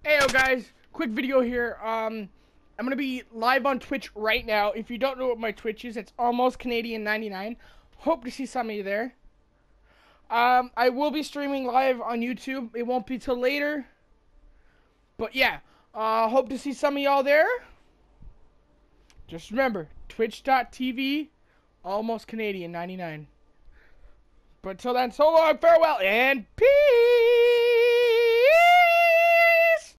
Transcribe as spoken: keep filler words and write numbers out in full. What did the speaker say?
Hey, yo, guys, quick video here. Um, I'm gonna be live on Twitch right now. If you don't know what my Twitch is, it's almost Canadian ninety-nine. Hope to see some of you there. Um, I will be streaming live on YouTube. It won't be till later, but yeah. Uh, hope to see some of y'all there. Just remember, twitch dot t v, almost Canadian ninety-nine. But till then, so long, farewell, and peace.